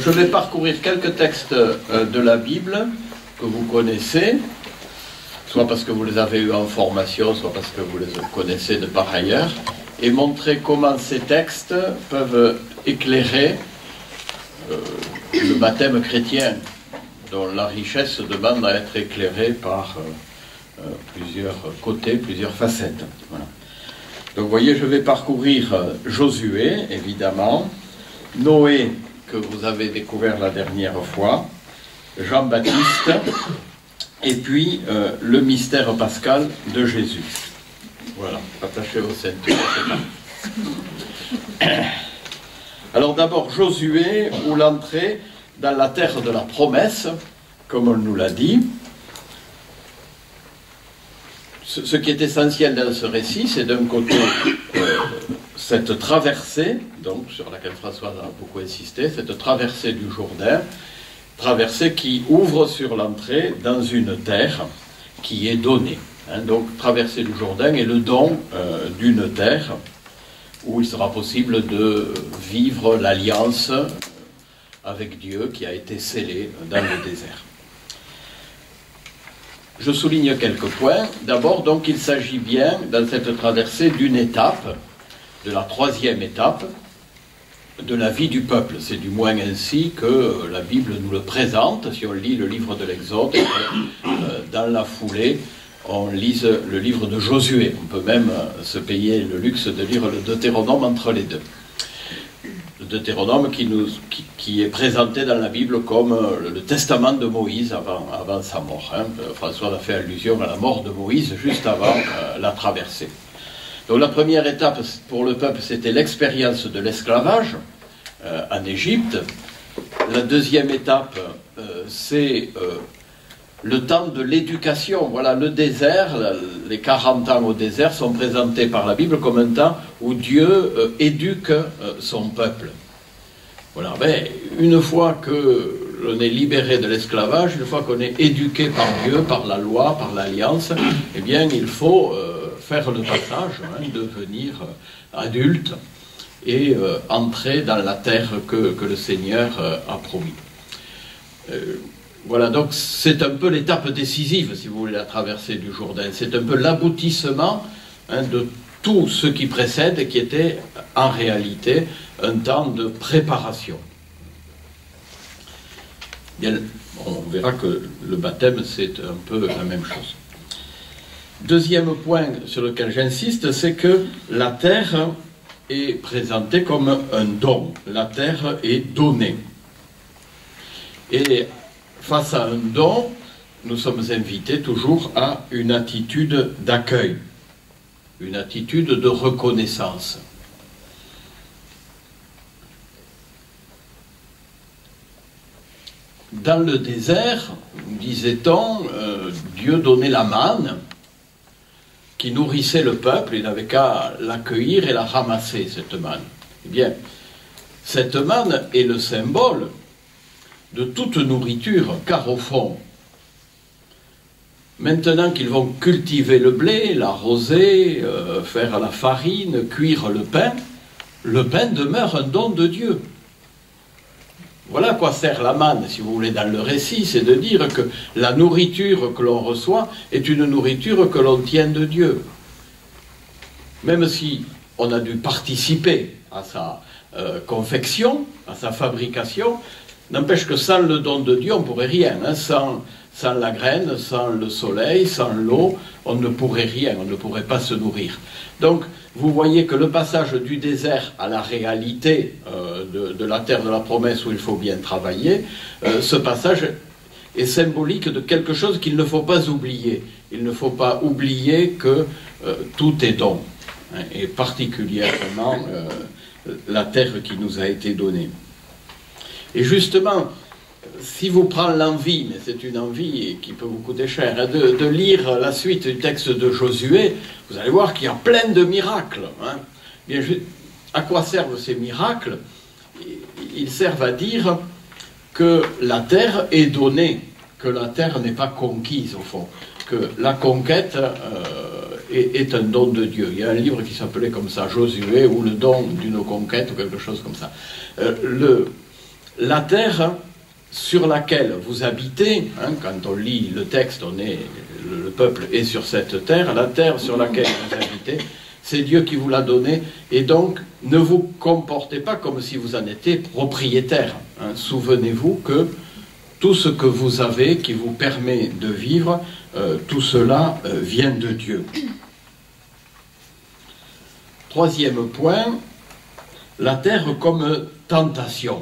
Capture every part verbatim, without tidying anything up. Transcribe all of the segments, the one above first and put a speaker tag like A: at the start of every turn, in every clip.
A: je vais parcourir quelques textes euh, de la Bible que vous connaissez, soit parce que vous les avez eus en formation, soit parce que vous les connaissez de par ailleurs, et montrer comment ces textes peuvent éclairer euh, le baptême chrétien, dont la richesse demande à être éclairée par euh, euh, plusieurs côtés, plusieurs facettes. Voilà. Donc vous voyez, je vais parcourir euh, Josué, évidemment, Noé, que vous avez découvert la dernière fois, Jean-Baptiste, et puis euh, le mystère pascal de Jésus. Voilà, attaché au centre. Alors d'abord Josué, ou l'entrée dans la terre de la promesse, comme on nous l'a dit. Ce, ce qui est essentiel dans ce récit, c'est d'un côté euh, cette traversée, donc sur laquelle François a beaucoup insisté, cette traversée du Jourdain, traversée qui ouvre sur l'entrée dans une terre qui est donnée. Hein, donc traversée du Jourdain est le don euh, d'une terre où il sera possible de vivre l'alliance avec Dieu qui a été scellée dans le désert. Je souligne quelques points. D'abord, donc, il s'agit bien, dans cette traversée, d'une étape, de la troisième étape, de la vie du peuple. C'est du moins ainsi que la Bible nous le présente. Si on lit le livre de l'Exode, euh, dans la foulée, on lise le livre de Josué. On peut même se payer le luxe de lire le Deutéronome entre les deux. Le Deutéronome qui, nous, qui, qui est présenté dans la Bible comme le testament de Moïse avant, avant sa mort. Hein. François a fait allusion à la mort de Moïse juste avant euh, la traversée. Donc la première étape pour le peuple, c'était l'expérience de l'esclavage euh, en Égypte. La deuxième étape, euh, c'est euh, le temps de l'éducation. Voilà, le désert, les quarante ans au désert sont présentés par la Bible comme un temps où Dieu euh, éduque euh, son peuple. Voilà, ben, une fois que l'on est libéré de l'esclavage, une fois qu'on est éduqué par Dieu, par la loi, par l'alliance, eh bien, il faut euh, faire le passage, hein, devenir euh, adulte et euh, entrer dans la terre que, que le Seigneur euh, a promis. Euh, Voilà, donc c'est un peu l'étape décisive, si vous voulez, la traversée du Jourdain. C'est un peu l'aboutissement hein, de tout ce qui précède et qui était en réalité un temps de préparation. Bien, on verra que le baptême, c'est un peu la même chose. Deuxième point sur lequel j'insiste, c'est que la terre est présentée comme un don. La terre est donnée. Et face à un don, nous sommes invités toujours à une attitude d'accueil, une attitude de reconnaissance. Dans le désert, disait-on, euh, Dieu donnait la manne qui nourrissait le peuple, il n'avait qu'à l'accueillir et la ramasser, cette manne. Eh bien, cette manne est le symbole de toute nourriture, car au fond, maintenant qu'ils vont cultiver le blé, l'arroser, euh, faire la farine, cuire le pain, le pain demeure un don de Dieu. Voilà à quoi sert la manne, si vous voulez, dans le récit, c'est de dire que la nourriture que l'on reçoit est une nourriture que l'on tient de Dieu. Même si on a dû participer à sa euh, confection, à sa fabrication, n'empêche que sans le don de Dieu, on ne pourrait rien. Hein. Sans, sans la graine, sans le soleil, sans l'eau, on ne pourrait rien, on ne pourrait pas se nourrir. Donc, vous voyez que le passage du désert à la réalité euh, de, de la terre de la promesse où il faut bien travailler, euh, ce passage est symbolique de quelque chose qu'il ne faut pas oublier. Il ne faut pas oublier que euh, tout est don, hein, et particulièrement euh, la terre qui nous a été donnée. Et justement, si vous prenez l'envie, mais c'est une envie qui peut vous coûter cher, hein, de, de lire la suite du texte de Josué, vous allez voir qu'il y a plein de miracles. Hein. Bien, à quoi servent ces miracles? Ils servent à dire que la terre est donnée, que la terre n'est pas conquise au fond, que la conquête euh, est, est un don de Dieu. Il y a un livre qui s'appelait comme ça, Josué, ou le don d'une conquête, ou quelque chose comme ça. Euh, le... la terre sur laquelle vous habitez, hein, quand on lit le texte, on est, le, le peuple est sur cette terre, la terre sur laquelle vous habitez, c'est Dieu qui vous l'a donnée, et donc ne vous comportez pas comme si vous en étiez propriétaire. Hein. Souvenez-vous que tout ce que vous avez qui vous permet de vivre, euh, tout cela euh, vient de Dieu. Troisième point, la terre comme tentation.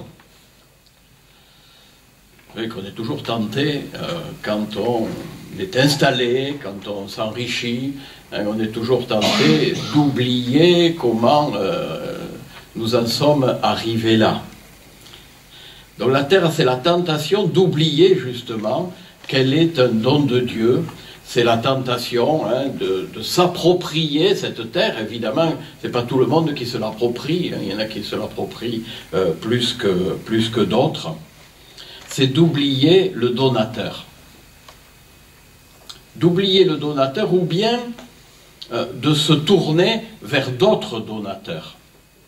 A: Vous savez qu'on est toujours tenté euh, quand on est installé, quand on s'enrichit, hein, on est toujours tenté d'oublier comment euh, nous en sommes arrivés là. Donc la terre, c'est la tentation d'oublier justement qu'elle est un don de Dieu. C'est la tentation hein, de, de s'approprier cette terre. Évidemment, ce n'est pas tout le monde qui se l'approprie. Hein. Il y en a qui se l'approprient euh, plus que, plus que d'autres. C'est d'oublier le donateur. D'oublier le donateur ou bien euh, de se tourner vers d'autres donateurs.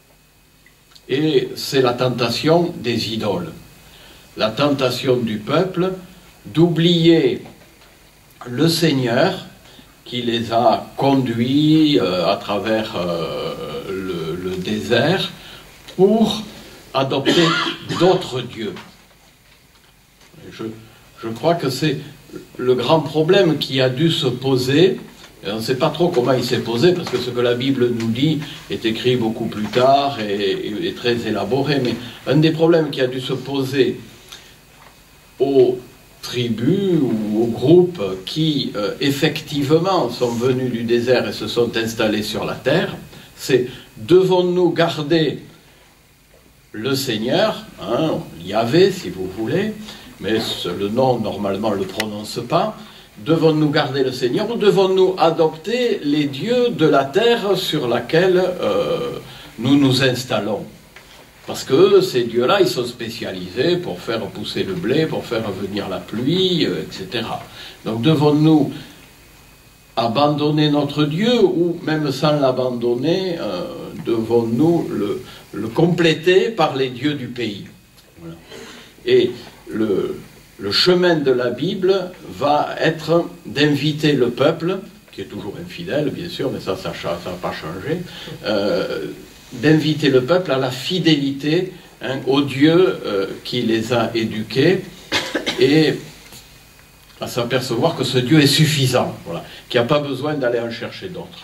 A: Et c'est la tentation des idoles. La tentation du peuple d'oublier le Seigneur qui les a conduits euh, à travers euh, le, le désert pour adopter d'autres dieux. Je, je crois que c'est le grand problème qui a dû se poser. Et on ne sait pas trop comment il s'est posé, parce que ce que la Bible nous dit est écrit beaucoup plus tard et, et, et très élaboré. Mais un des problèmes qui a dû se poser aux tribus ou aux groupes qui, euh, effectivement, sont venus du désert et se sont installés sur la terre, c'est devons-nous garder le Seigneur, hein, Yahvé si vous voulez, mais le nom normalement ne le prononce pas, devons-nous garder le Seigneur ou devons-nous adopter les dieux de la terre sur laquelle euh, nous nous installons? Parce que ces dieux-là, ils sont spécialisés pour faire pousser le blé, pour faire venir la pluie, euh, et cetera. Donc devons-nous abandonner notre Dieu ou même sans l'abandonner, euh, devons-nous le, le compléter par les dieux du pays? Voilà. Et le... Le chemin de la Bible va être d'inviter le peuple, qui est toujours infidèle, bien sûr, mais ça, ça n'a pas changé, euh, d'inviter le peuple à la fidélité hein, au Dieu euh, qui les a éduqués et à s'apercevoir que ce Dieu est suffisant, voilà, qu'il n'y a pas besoin d'aller en chercher d'autres.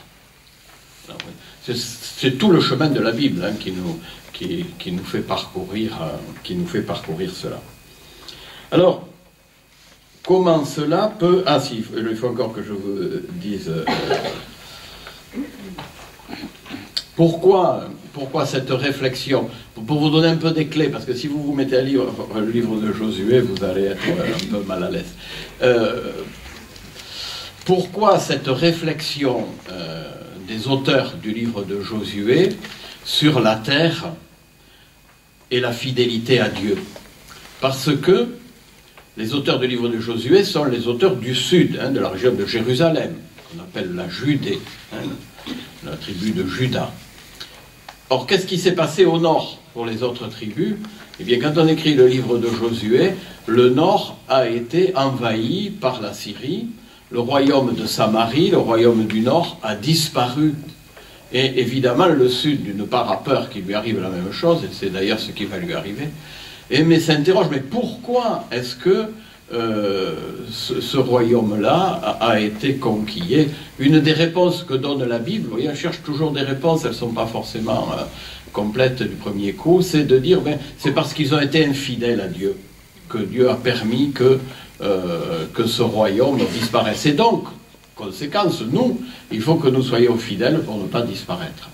A: C'est tout le chemin de la Bible hein, qui, nous, qui, qui, nous fait parcourir, euh, qui nous fait parcourir cela. Alors, comment cela peut... Ah si, il faut encore que je vous dise... Euh, pourquoi, pourquoi cette réflexion? Pour vous donner un peu des clés, parce que si vous vous mettez à lire le livre de Josué, vous allez être un peu mal à l'aise. Euh, pourquoi cette réflexion euh, des auteurs du livre de Josué sur la terre et la fidélité à Dieu? Parce que les auteurs du livre de Josué sont les auteurs du sud, hein, de la région de Jérusalem, qu'on appelle la Judée, hein, la tribu de Juda. Or, qu'est-ce qui s'est passé au nord pour les autres tribus? Eh bien, quand on écrit le livre de Josué, le nord a été envahi par la Syrie, le royaume de Samarie, le royaume du nord, a disparu. Et évidemment, le sud, d'une part, a peur qu'il lui arrive la même chose, et c'est d'ailleurs ce qui va lui arriver. Et mais s'interroge, mais pourquoi est-ce que euh, ce, ce royaume-là a, a été conquis? Et une des réponses que donne la Bible, vous voyez, elle cherche toujours des réponses, elles ne sont pas forcément euh, complètes du premier coup, c'est de dire, ben, c'est parce qu'ils ont été infidèles à Dieu, que Dieu a permis que, euh, que ce royaume disparaisse. Et donc, conséquence, nous, il faut que nous soyons fidèles pour ne pas disparaître.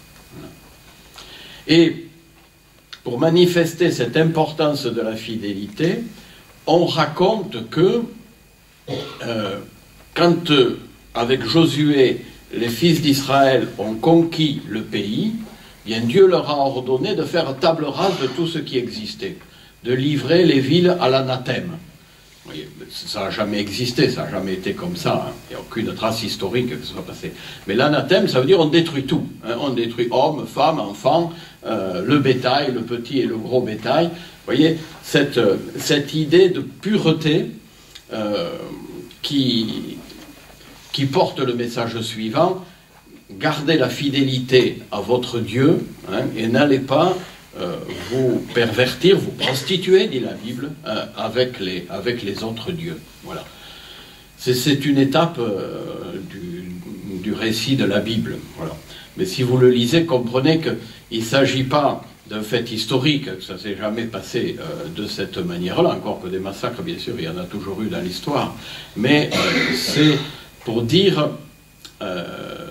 A: Et pour manifester cette importance de la fidélité, on raconte que euh, quand, euh, avec Josué, les fils d'Israël ont conquis le pays, bien Dieu leur a ordonné de faire table rase de tout ce qui existait, de livrer les villes à l'anathème. voyez, ça n'a jamais existé, ça n'a jamais été comme ça. Hein. Il n'y a aucune trace historique que ce soit passé. Mais l'anathème, ça veut dire on détruit tout. Hein. On détruit hommes, femmes, enfants, euh, le bétail, le petit et le gros bétail. Vous voyez, cette, cette idée de pureté euh, qui, qui porte le message suivant: gardez la fidélité à votre Dieu, hein, et n'allez pas euh, vous pervertir, vous prostituer, dit la Bible, euh, avec, les, avec les autres dieux. Voilà. C'est une étape euh, du, du récit de la Bible. Voilà. Mais si vous le lisez, comprenez qu'il ne s'agit pas d'un fait historique, que ça ne s'est jamais passé euh, de cette manière-là, encore que des massacres, bien sûr, il y en a toujours eu dans l'histoire. Mais euh, c'est pour dire... Euh,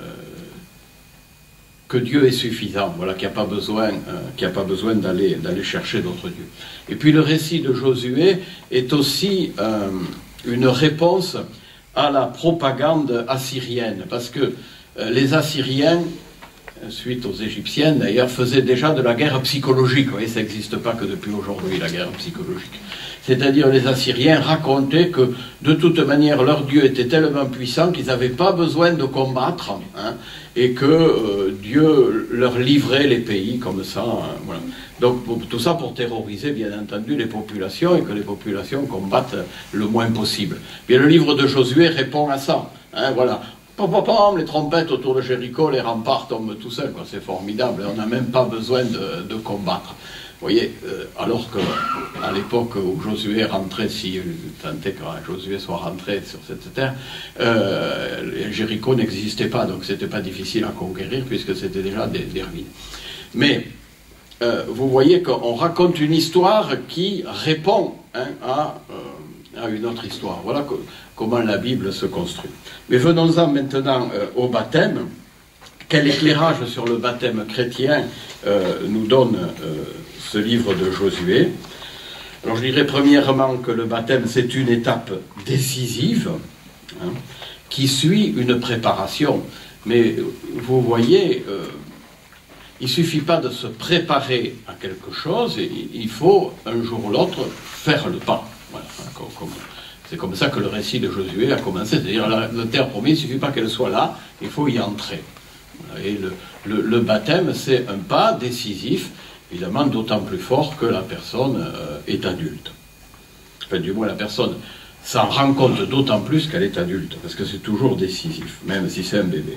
A: que Dieu est suffisant, voilà, qu'il n'y a pas besoin, euh, qu'il n'y a pas besoin d'aller d'aller chercher d'autres dieux. Et puis le récit de Josué est aussi euh, une réponse à la propagande assyrienne, parce que euh, les Assyriens, suite aux Égyptiennes d'ailleurs, faisaient déjà de la guerre psychologique. Vous voyez, ça n'existe pas que depuis aujourd'hui, la guerre psychologique. C'est-à-dire les Assyriens racontaient que de toute manière leur Dieu était tellement puissant qu'ils n'avaient pas besoin de combattre, hein, et que euh, Dieu leur livrait les pays comme ça. Hein, voilà. Donc pour, tout ça pour terroriser bien entendu les populations et que les populations combattent le moins possible. Bien, le livre de Josué répond à ça. Hein, voilà. Pom, pom, pom, les trompettes autour de Jéricho, les remparts tombent tout seuls, c'est formidable, on n'a même pas besoin de, de combattre. Vous voyez, euh, alors qu'à l'époque où Josué rentrait, si tant est que Josué soit rentré sur cette terre, euh, Jéricho n'existait pas, donc c'était pas difficile à conquérir puisque c'était déjà des, des ruines. Mais euh, vous voyez qu'on raconte une histoire qui répond, hein, à, euh, à une autre histoire. Voilà que, comment la Bible se construit. Mais venons-en maintenant euh, au baptême. Quel éclairage sur le baptême chrétien euh, nous donne euh, ce livre de Josué? Alors je dirais premièrement que le baptême c'est une étape décisive, hein, qui suit une préparation. Mais vous voyez, euh, il ne suffit pas de se préparer à quelque chose, et il faut un jour ou l'autre faire le pas. Voilà, comme, comme, c'est comme ça que le récit de Josué a commencé, c'est-à-dire la, la terre promise, il ne suffit pas qu'elle soit là, il faut y entrer. Et le, le, le baptême, c'est un pas décisif, évidemment d'autant plus fort que la personne euh, est adulte. Enfin, du moins, la personne s'en rend compte d'autant plus qu'elle est adulte, parce que c'est toujours décisif, même si c'est un bébé.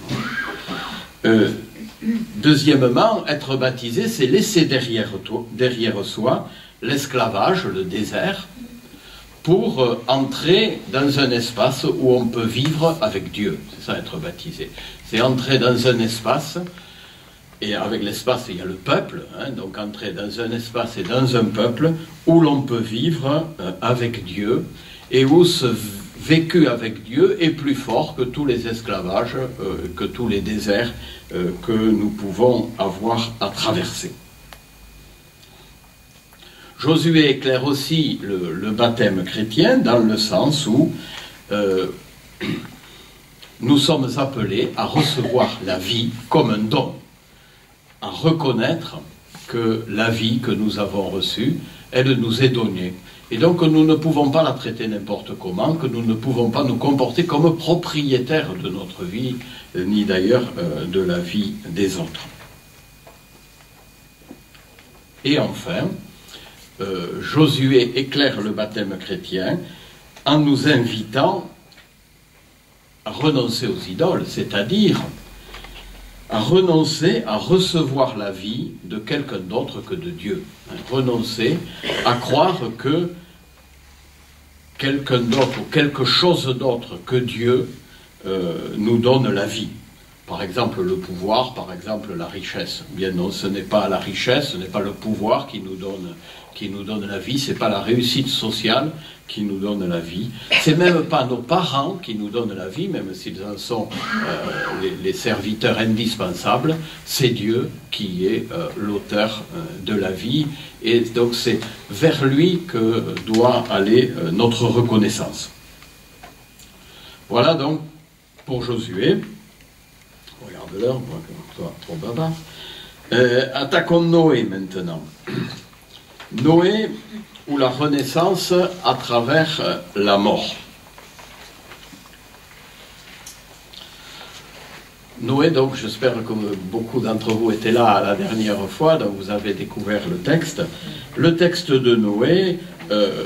A: Euh, deuxièmement, être baptisé, c'est laisser derrière, toi, derrière soi l'esclavage, le désert, pour euh, entrer dans un espace où on peut vivre avec Dieu. C'est ça, être baptisé. C'est entrer dans un espace, et avec l'espace, il y a le peuple, hein, donc entrer dans un espace et dans un peuple où l'on peut vivre euh, avec Dieu, et où ce vécu avec Dieu est plus fort que tous les esclavages, euh, que tous les déserts euh, que nous pouvons avoir à traverser. Josué éclaire aussi le, le baptême chrétien dans le sens où euh, nous sommes appelés à recevoir la vie comme un don, à reconnaître que la vie que nous avons reçue, elle nous est donnée. Et donc nous ne pouvons pas la traiter n'importe comment, que nous ne pouvons pas nous comporter comme propriétaires de notre vie, ni d'ailleurs euh, de la vie des autres. Et enfin, euh, Josué éclaire le baptême chrétien en nous invitant à renoncer aux idoles, c'est-à-dire à renoncer à recevoir la vie de quelqu'un d'autre que de Dieu. Renoncer à croire que quelqu'un d'autre ou quelque chose d'autre que Dieu euh, nous donne la vie. Par exemple le pouvoir, par exemple la richesse. Bien non, ce n'est pas la richesse, ce n'est pas le pouvoir qui nous donne, qui nous donne la vie, ce n'est pas la réussite sociale qui nous donne la vie. C'est même pas nos parents qui nous donnent la vie, même s'ils en sont euh, les, les serviteurs indispensables. C'est Dieu qui est euh, l'auteur euh, de la vie. Et donc c'est vers lui que doit aller euh, notre reconnaissance. Voilà donc pour Josué. Regarde l'heure, moi, toi, trop baba. Euh, attaquons Noé maintenant. Noé ou la renaissance à travers la mort. Noé, donc j'espère que beaucoup d'entre vous étaient là la dernière fois, donc vous avez découvert le texte. Le texte de Noé euh,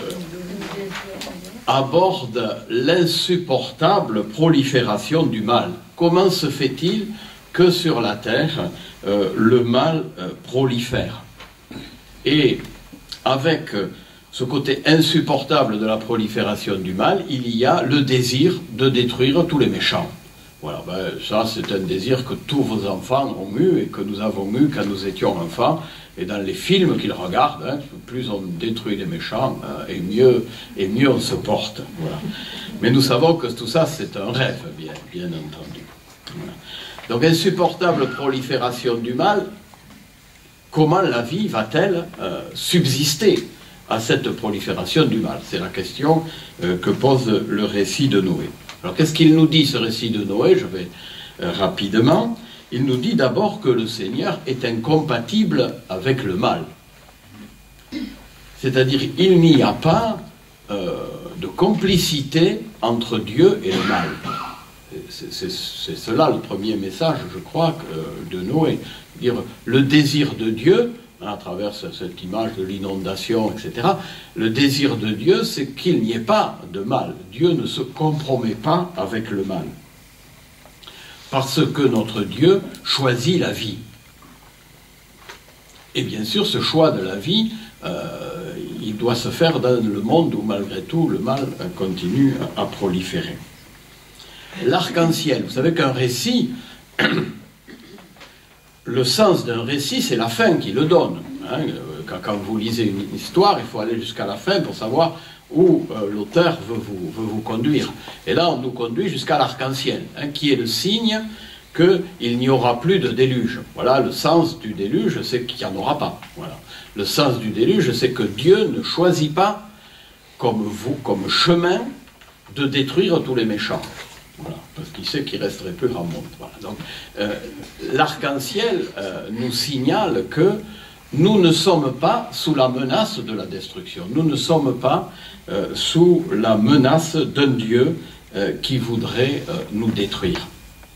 A: aborde l'insupportable prolifération du mal. Comment se fait-il que sur la terre, euh, le mal euh, prolifère? Et avec ce côté insupportable de la prolifération du mal, il y a le désir de détruire tous les méchants. Voilà, ben, ça c'est un désir que tous vos enfants ont eu et que nous avons eu quand nous étions enfants. Et dans les films qu'ils regardent, hein, plus on détruit les méchants, hein, et, mieux, et mieux on se porte. Voilà. Mais nous savons que tout ça c'est un rêve, bien, bien entendu. Voilà. Donc insupportable prolifération du mal, comment la vie va-t-elle euh, subsister à cette prolifération du mal? C'est la question euh, que pose le récit de Noé. Alors qu'est-ce qu'il nous dit, ce récit de Noé? Je vais euh, rapidement. Il nous dit d'abord que le Seigneur est incompatible avec le mal. C'est-à-dire il n'y a pas euh, de complicité entre Dieu et le mal. C'est cela le premier message, je crois, de Noé. Dire le désir de Dieu, à travers cette image de l'inondation, et cetera, le désir de Dieu, c'est qu'il n'y ait pas de mal. Dieu ne se compromet pas avec le mal. Parce que notre Dieu choisit la vie. Et bien sûr, ce choix de la vie, euh, il doit se faire dans le monde où, malgré tout, le mal continue à proliférer. L'arc-en-ciel, vous savez qu'un récit, le sens d'un récit, c'est la fin qui le donne. Hein. Quand, quand vous lisez une histoire, il faut aller jusqu'à la fin pour savoir où euh, l'auteur veut vous, veut vous conduire. Et là, on nous conduit jusqu'à l'arc-en-ciel, hein, qui est le signe qu'il n'y aura plus de déluge. Voilà, le sens du déluge, c'est qu'il n'y en aura pas. Voilà. Le sens du déluge, c'est que Dieu ne choisit pas, comme vous, comme chemin, de détruire tous les méchants. Voilà, parce qu'il sait qu'il ne resterait plus grand monde. Voilà. Donc, euh, l'arc-en-ciel euh, nous signale que nous ne sommes pas sous la menace de la destruction. Nous ne sommes pas euh, sous la menace d'un Dieu euh, qui voudrait euh, nous détruire.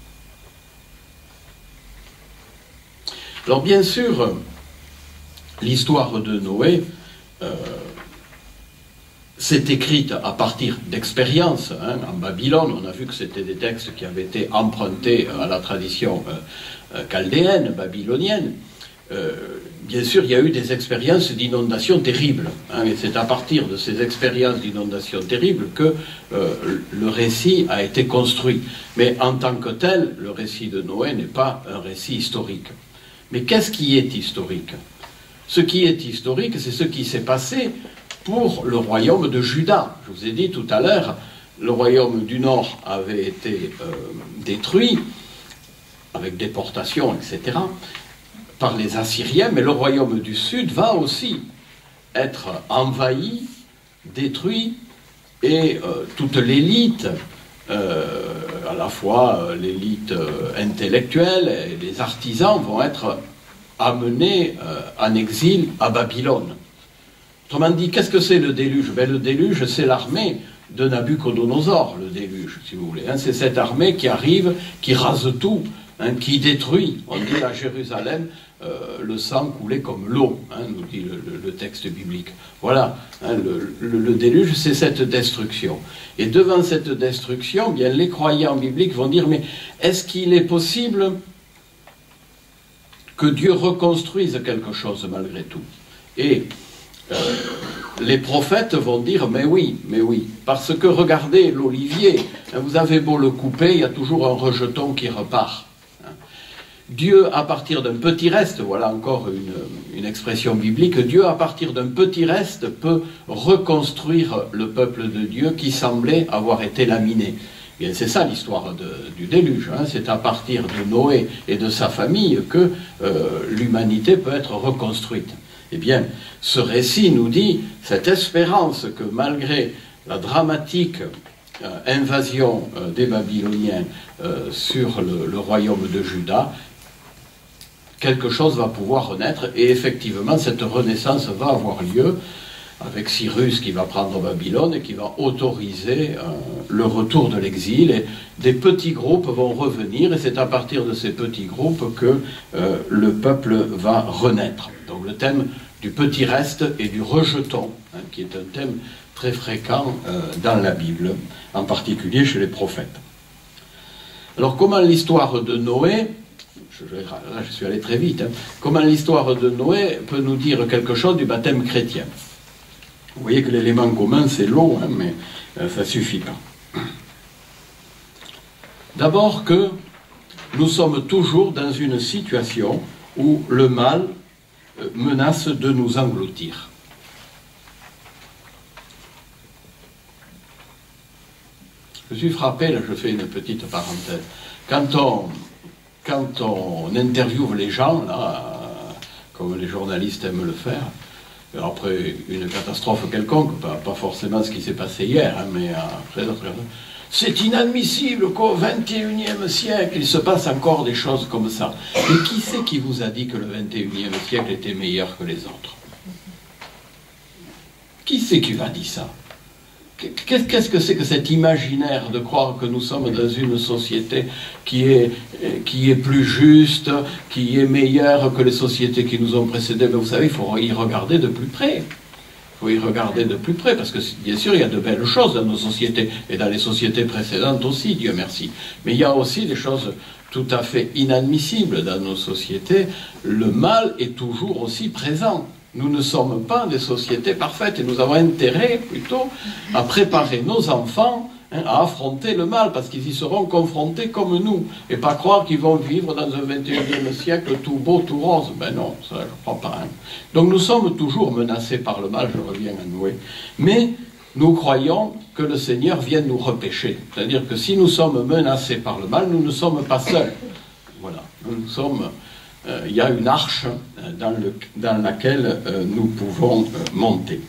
A: Alors bien sûr, l'histoire de Noé euh, s'est écrite à partir d'expériences. Hein. En Babylone, on a vu que c'était des textes qui avaient été empruntés à la tradition euh, chaldéenne, babylonienne. Euh, bien sûr, il y a eu des expériences d'inondations terribles. Hein, et c'est à partir de ces expériences d'inondations terribles que euh, le récit a été construit. Mais en tant que tel, le récit de Noé n'est pas un récit historique. Mais qu'est-ce qui est historique? Ce qui est historique, c'est ce qui s'est passé pour le royaume de Juda. Je vous ai dit tout à l'heure, le royaume du Nord avait été euh, détruit, avec déportation, et cetera, par les Assyriens, mais le royaume du Sud va aussi être envahi, détruit, et euh, toute l'élite, euh, à la fois euh, l'élite euh, intellectuelle et les artisans, vont être amenés euh, en exil à Babylone. Autrement dit, qu'est-ce que c'est le déluge? Ben, le déluge, c'est l'armée de Nabuchodonosor, le déluge, si vous voulez. Hein, c'est cette armée qui arrive, qui rase tout, hein, qui détruit. On dit à Jérusalem, euh, le sang coulait comme l'eau, hein, nous dit le, le, le texte biblique. Voilà, hein, le, le, le déluge, c'est cette destruction. Et devant cette destruction, bien, les croyants bibliques vont dire, mais est-ce qu'il est possible que Dieu reconstruise quelque chose malgré tout? Et Euh, les prophètes vont dire, mais oui, mais oui, parce que regardez l'olivier, hein, vous avez beau le couper, il y a toujours un rejeton qui repart. Hein. Dieu, à partir d'un petit reste, voilà encore une, une expression biblique, Dieu, à partir d'un petit reste, peut reconstruire le peuple de Dieu qui semblait avoir été laminé. Bien, c'est ça l'histoire du déluge, hein. C'est à partir de Noé et de sa famille que euh, l'humanité peut être reconstruite. Eh bien, ce récit nous dit cette espérance que malgré la dramatique euh, invasion euh, des Babyloniens euh, sur le, le royaume de Juda, quelque chose va pouvoir renaître, et effectivement cette renaissance va avoir lieu avec Cyrus qui va prendre Babylone et qui va autoriser euh, le retour de l'exil, et des petits groupes vont revenir, et c'est à partir de ces petits groupes que euh, le peuple va renaître. Donc le thème du petit reste et du rejeton, hein, qui est un thème très fréquent euh, dans la Bible, en particulier chez les prophètes. Alors comment l'histoire de Noé, je, je, là je suis allé très vite, hein, comment l'histoire de Noé peut nous dire quelque chose du baptême chrétien? Vous voyez que l'élément commun c'est l'eau, hein, mais euh, ça ne suffit pas. D'abord que nous sommes toujours dans une situation où le mal euh, menace de nous engloutir. Je suis frappé, là je fais une petite parenthèse, quand on, quand on interviewe les gens, là, comme les journalistes aiment le faire, après une catastrophe quelconque, pas, pas forcément ce qui s'est passé hier, hein, mais après, après c'est inadmissible qu'au vingt et unième siècle, il se passe encore des choses comme ça. Mais qui c'est qui vous a dit que le vingt et unième siècle était meilleur que les autres? Qui c'est qui vous a dit ça? Qu'est-ce que c'est que cet imaginaire de croire que nous sommes dans une société qui est, qui est plus juste, qui est meilleure que les sociétés qui nous ont précédés? Mais vous savez, il faut y regarder de plus près. Il faut y regarder de plus près, parce que bien sûr, il y a de belles choses dans nos sociétés, et dans les sociétés précédentes aussi, Dieu merci. Mais il y a aussi des choses tout à fait inadmissibles dans nos sociétés. Le mal est toujours aussi présent. Nous ne sommes pas des sociétés parfaites, et nous avons intérêt plutôt à préparer nos enfants, hein, à affronter le mal, parce qu'ils y seront confrontés comme nous, et pas croire qu'ils vont vivre dans un vingt et unième siècle tout beau, tout rose. Ben non, ça je ne crois pas. Hein. Donc nous sommes toujours menacés par le mal, je reviens à Noé, mais nous croyons que le Seigneur vient nous repêcher. C'est-à-dire que si nous sommes menacés par le mal, nous ne sommes pas seuls. Voilà, nous sommes... Euh, il y a une arche euh, dans, le, dans laquelle euh, nous pouvons euh, monter.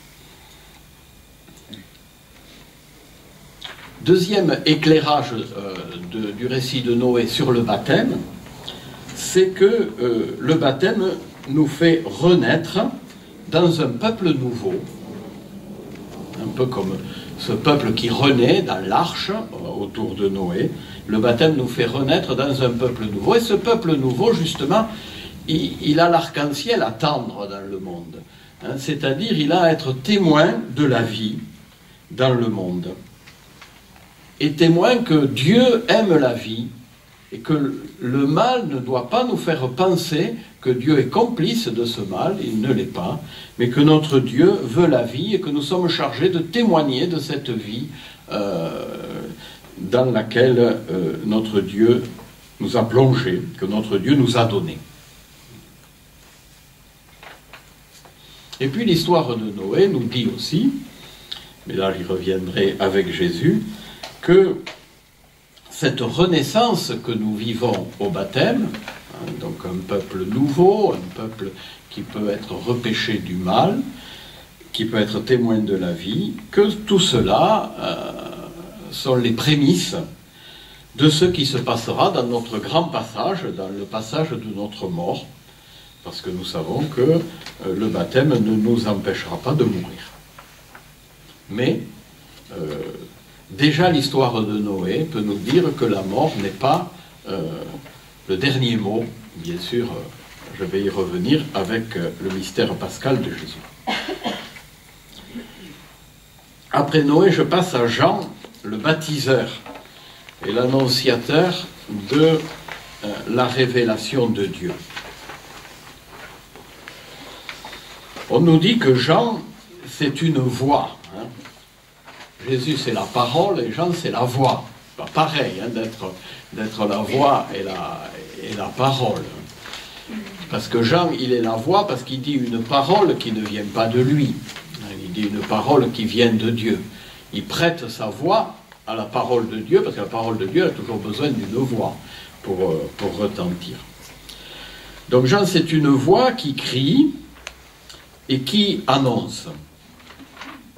A: Deuxième éclairage euh, de, du récit de Noé sur le baptême, c'est que euh, le baptême nous fait renaître dans un peuple nouveau, un peu comme ce peuple qui renaît dans l'arche euh, autour de Noé. Le baptême nous fait renaître dans un peuple nouveau. Et ce peuple nouveau, justement, il, il a l'arc-en-ciel à tendre dans le monde. Hein, c'est-à-dire, il a à être témoin de la vie dans le monde. Et témoin que Dieu aime la vie, et que le mal ne doit pas nous faire penser que Dieu est complice de ce mal, il ne l'est pas, mais que notre Dieu veut la vie, et que nous sommes chargés de témoigner de cette vie euh, dans laquelle euh, notre Dieu nous a plongés, que notre Dieu nous a donné. Et puis l'histoire de Noé nous dit aussi, mais là j'y reviendrai avec Jésus, que cette renaissance que nous vivons au baptême, hein, donc un peuple nouveau, un peuple qui peut être repêché du mal, qui peut être témoin de la vie, que tout cela euh, sont les prémices de ce qui se passera dans notre grand passage, dans le passage de notre mort, parce que nous savons que euh, le baptême ne nous empêchera pas de mourir. Mais euh, déjà l'histoire de Noé peut nous dire que la mort n'est pas euh, le dernier mot. Bien sûr, euh, je vais y revenir avec euh, le mystère pascal de Jésus. Après Noé, je passe à Jean, le baptiseur et l'annonciateur de euh, la révélation de Dieu. On nous dit que Jean, c'est une voix. Hein. Jésus, c'est la parole, et Jean, c'est la voix. Pas pareil, hein, d'être, d'être la voix et la, et la parole. Parce que Jean, il est la voix parce qu'il dit une parole qui ne vient pas de lui. Il dit une parole qui vient de Dieu. Il prête sa voix à la parole de Dieu, parce que la parole de Dieu a toujours besoin d'une voix pour, pour retentir. Donc Jean, c'est une voix qui crie et qui annonce.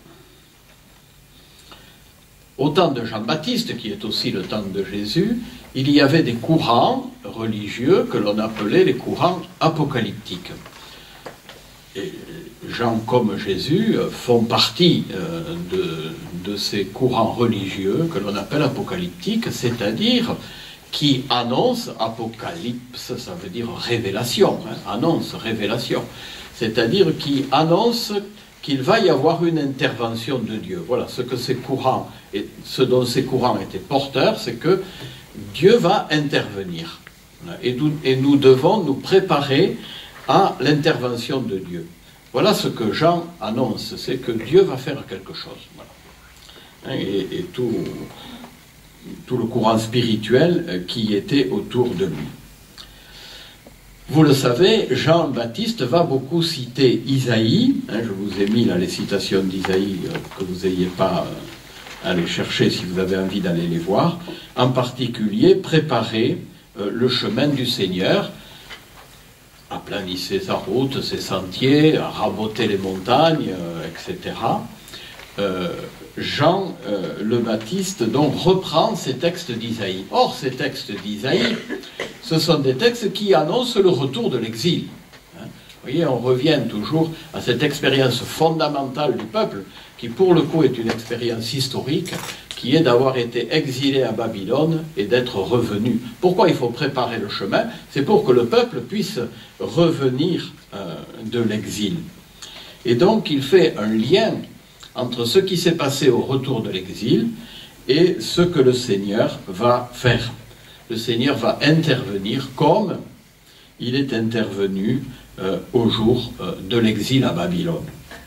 A: Au temps de Jean-Baptiste, qui est aussi le temps de Jésus, il y avait des courants religieux que l'on appelait les courants apocalyptiques. Et Jean comme Jésus font partie de, de ces courants religieux que l'on appelle apocalyptiques, c'est-à-dire qui annoncent, apocalypse, ça veut dire révélation, hein, annonce, révélation, c'est-à-dire qui annoncent qu'il va y avoir une intervention de Dieu. Voilà, ce que ces courants, et ce dont ces courants étaient porteurs, c'est que Dieu va intervenir. Et nous, et nous devons nous préparer à l'intervention de Dieu. Voilà ce que Jean annonce, c'est que Dieu va faire quelque chose. Voilà. Et, et tout, tout le courant spirituel qui était autour de lui. Vous le savez, Jean-Baptiste va beaucoup citer Isaïe. Hein, je vous ai mis là les citations d'Isaïe, euh, que vous n'ayez pas euh, à les chercher si vous avez envie d'aller les voir. En particulier, préparer euh, le chemin du Seigneur, aplanissez sa route, ses sentiers, raboter les montagnes, euh, et cetera. Euh, Jean euh, le Baptiste donc reprend ces textes d'Isaïe. Or, ces textes d'Isaïe, ce sont des textes qui annoncent le retour de l'exil. Hein, vous voyez, on revient toujours à cette expérience fondamentale du peuple, qui pour le coup est une expérience historique, qui est d'avoir été exilé à Babylone et d'être revenu. Pourquoi il faut préparer le chemin? C'est pour que le peuple puisse revenir euh, de l'exil. Et donc il fait un lien entre ce qui s'est passé au retour de l'exil et ce que le Seigneur va faire. Le Seigneur va intervenir comme il est intervenu euh, au jour euh, de l'exil à Babylone.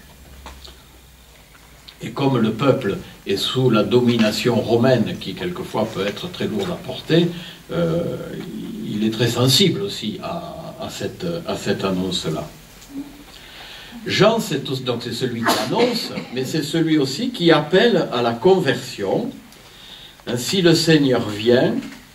A: Et comme le peuple est sous la domination romaine, qui quelquefois peut être très lourde à porter, euh, il est très sensible aussi à, à cette, à cette annonce-là. Jean, c'est donc c'est celui qui annonce, mais c'est celui aussi qui appelle à la conversion. Si le Seigneur vient,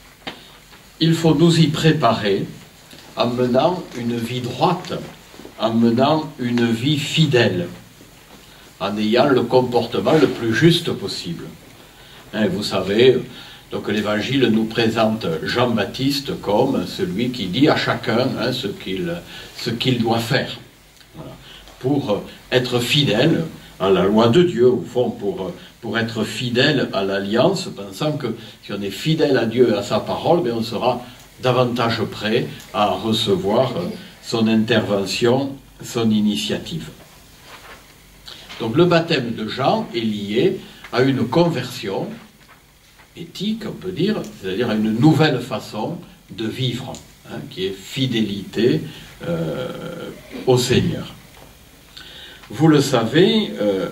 A: il faut nous y préparer en menant une vie droite, en menant une vie fidèle, en ayant le comportement le plus juste possible. Hein, vous savez, donc l'Évangile nous présente Jean-Baptiste comme celui qui dit à chacun hein, ce qu'il ce qu'il doit faire. Voilà. Pour être fidèle à la loi de Dieu, au fond, pour, pour être fidèle à l'alliance, pensant que si on est fidèle à Dieu et à sa parole, bien on sera davantage prêt à recevoir son intervention, son initiative. Donc le baptême de Jean est lié à une conversion éthique, on peut dire, c'est-à-dire à une nouvelle façon de vivre, hein, qui est fidélité euh, au Seigneur. Vous le savez, euh,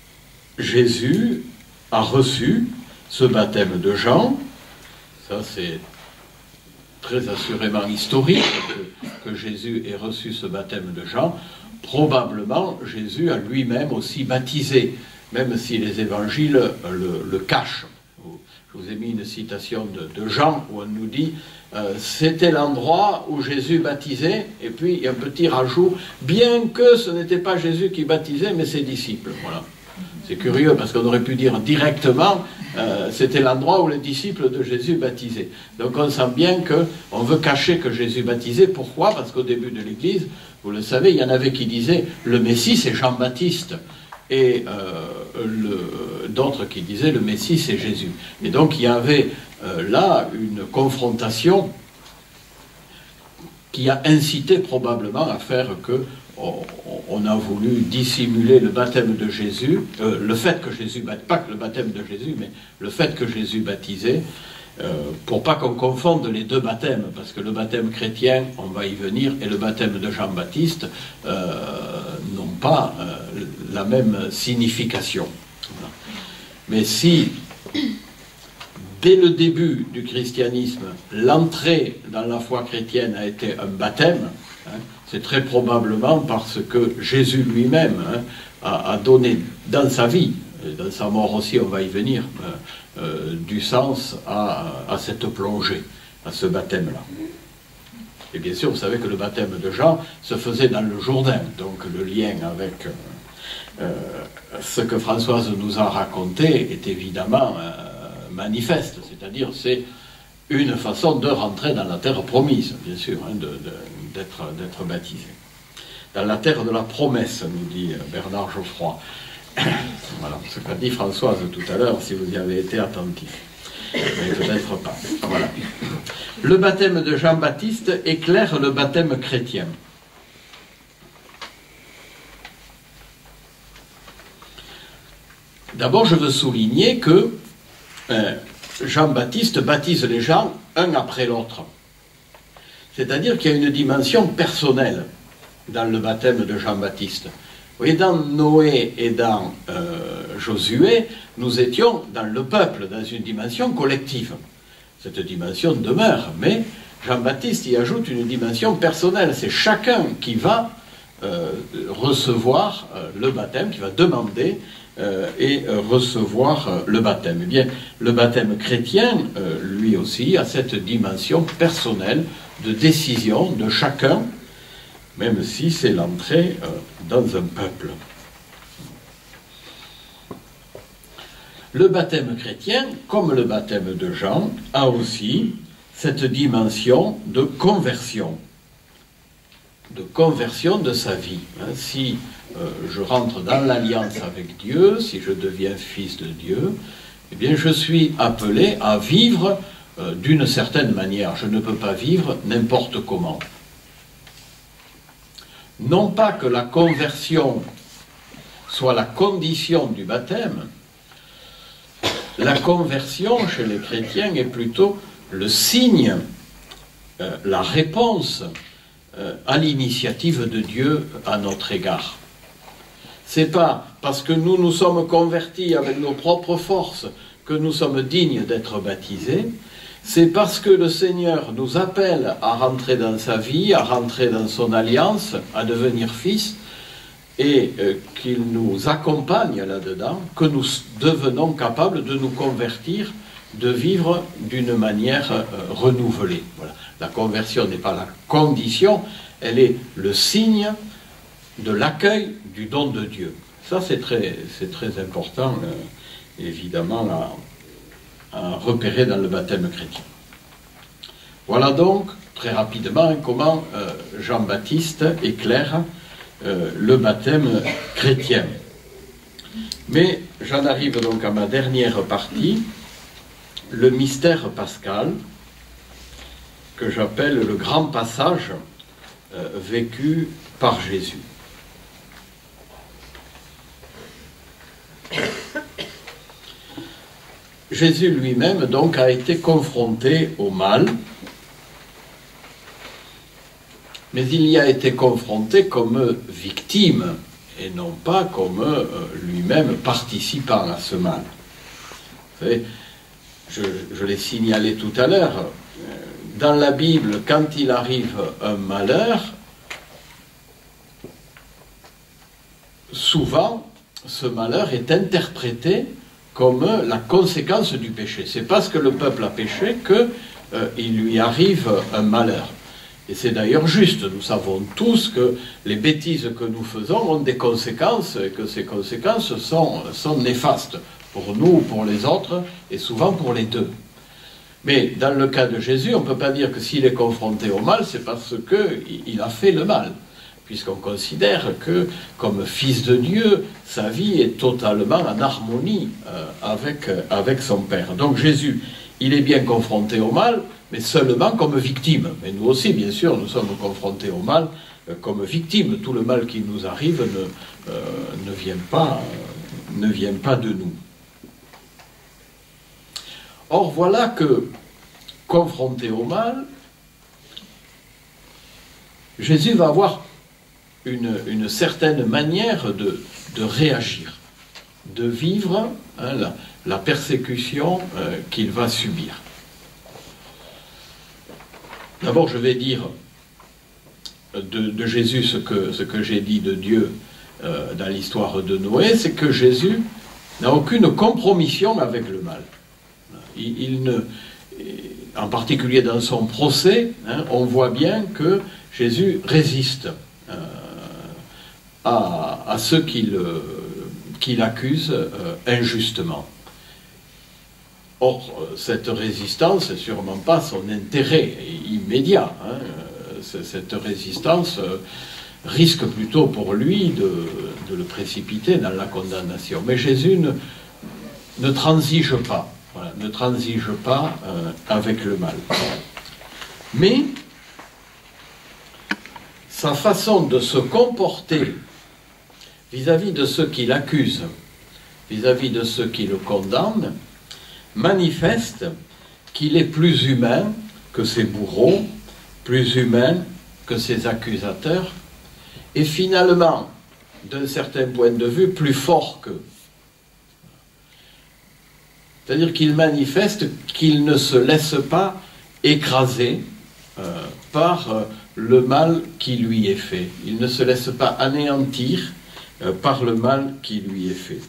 A: Jésus a reçu ce baptême de Jean. Ça, c'est très assurément historique que, que Jésus ait reçu ce baptême de Jean. Probablement, Jésus a lui-même aussi baptisé, même si les évangiles le, le cachent. Je vous ai mis une citation de, de Jean où on nous dit euh, c'était l'endroit où Jésus baptisait, et puis il y a un petit rajout, bien que ce n'était pas Jésus qui baptisait, mais ses disciples. Voilà. C'est curieux parce qu'on aurait pu dire directement euh, c'était l'endroit où les disciples de Jésus baptisaient. Donc on sent bien qu'on veut cacher que Jésus baptisait. Pourquoi? Parce qu'au début de l'Église, vous le savez, il y en avait qui disaient le Messie c'est Jean-Baptiste. Et euh, d'autres qui disaient le Messie c'est Jésus. Et donc il y avait euh, là une confrontation qui a incité probablement à faire que on, on a voulu dissimuler le baptême de Jésus, euh, le fait que Jésus baptisait, pas que le baptême de Jésus, mais le fait que Jésus baptisait, euh, pour pas qu'on confonde les deux baptêmes, parce que le baptême chrétien, on va y venir, et le baptême de Jean-Baptiste euh, n'ont pas euh, la même signification. Voilà. Mais si, dès le début du christianisme, l'entrée dans la foi chrétienne a été un baptême, hein, c'est très probablement parce que Jésus lui-même hein, a, a donné dans sa vie, et dans sa mort aussi, on va y venir, euh, euh, du sens à, à cette plongée, à ce baptême-là. Et bien sûr, vous savez que le baptême de Jean se faisait dans le Jourdain, donc le lien avec euh, ce que Françoise nous a raconté est évidemment euh, manifeste, c'est-à-dire c'est une façon de rentrer dans la terre promise, bien sûr, hein, d'être baptisé. Dans la terre de la promesse, nous dit Bernard Geoffroy. Voilà, ce qu'a dit Françoise tout à l'heure, si vous y avez été attentif. Mais peut-être pas. Voilà. Le baptême de Jean-Baptiste éclaire le baptême chrétien. D'abord, je veux souligner que euh, Jean-Baptiste baptise les gens un après l'autre. C'est-à-dire qu'il y a une dimension personnelle dans le baptême de Jean-Baptiste. Vous voyez, dans Noé et dans euh, Josué, nous étions dans le peuple, dans une dimension collective. Cette dimension demeure, mais Jean-Baptiste y ajoute une dimension personnelle. C'est chacun qui va euh, recevoir euh, le baptême, qui va demander euh, et euh, recevoir euh, le baptême. Eh bien, le baptême chrétien, euh, lui aussi, a cette dimension personnelle de décision de chacun, même si c'est l'entrée euh, dans un peuple. Le baptême chrétien, comme le baptême de Jean, a aussi cette dimension de conversion, de conversion de sa vie. Hein, si euh, je rentre dans l'alliance avec Dieu, si je deviens fils de Dieu, eh bien je suis appelé à vivre euh, d'une certaine manière. Je ne peux pas vivre n'importe comment. Non pas que la conversion soit la condition du baptême, la conversion chez les chrétiens est plutôt le signe, euh, la réponse euh, à l'initiative de Dieu à notre égard. C'est pas parce que nous nous sommes convertis avec nos propres forces que nous sommes dignes d'être baptisés, c'est parce que le Seigneur nous appelle à rentrer dans sa vie, à rentrer dans son alliance, à devenir fils, et euh, qu'il nous accompagne là-dedans, que nous devenons capables de nous convertir, de vivre d'une manière euh, renouvelée. Voilà. La conversion n'est pas la condition, elle est le signe de l'accueil du don de Dieu. Ça, c'est très, c'est très important, euh, évidemment, à, à repérer dans le baptême chrétien. Voilà donc, très rapidement, comment euh, Jean-Baptiste éclaire euh, le baptême chrétien. Mais j'en arrive donc à ma dernière partie, le mystère pascal, que j'appelle le grand passage euh, vécu par Jésus. Jésus lui-même donc a été confronté au mal, mais il y a été confronté comme victime et non pas comme euh, lui-même participant à ce mal. Vous savez, je, je l'ai signalé tout à l'heure, dans la Bible, quand il arrive un malheur, souvent, ce malheur est interprété comme la conséquence du péché. C'est parce que le peuple a péché qu'il euh, lui arrive un malheur. Et c'est d'ailleurs juste, nous savons tous que les bêtises que nous faisons ont des conséquences, et que ces conséquences sont, sont néfastes pour nous ou pour les autres, et souvent pour les deux. Mais dans le cas de Jésus, on ne peut pas dire que s'il est confronté au mal, c'est parce qu'il a fait le mal, puisqu'on considère que, comme fils de Dieu, sa vie est totalement en harmonie euh, avec, euh, avec son Père. Donc Jésus, il est bien confronté au mal, mais seulement comme victime. Mais nous aussi, bien sûr, nous sommes confrontés au mal euh, comme victime. Tout le mal qui nous arrive ne, euh, ne, vient pas, euh, ne vient pas de nous. Or, voilà que, confronté au mal, Jésus va avoir une, une certaine manière de, de réagir, de vivre hein, la, la persécution euh, qu'il va subir. D'abord, je vais dire de, de Jésus ce que, ce que j'ai dit de Dieu euh, dans l'histoire de Noé, c'est que Jésus n'a aucune compromission avec le mal. Il, il ne, en particulier dans son procès, hein, on voit bien que Jésus résiste euh, à, à ceux qui le, qui l'accusent euh, injustement. Or, cette résistance n'est sûrement pas son intérêt immédiat. Hein. Cette résistance risque plutôt pour lui de, de le précipiter dans la condamnation. Mais Jésus ne, ne transige pas, voilà, ne transige pas euh, avec le mal. Mais sa façon de se comporter vis-à-vis de ceux qui l'accusent, vis-à-vis de ceux qui le condamnent, manifeste qu'il est plus humain que ses bourreaux, plus humain que ses accusateurs, et finalement, d'un certain point de vue, plus fort qu'eux. C'est-à-dire qu'il manifeste qu'il ne se laisse pas écraser euh, par euh, le mal qui lui est fait. Il ne se laisse pas anéantir euh, par le mal qui lui est fait.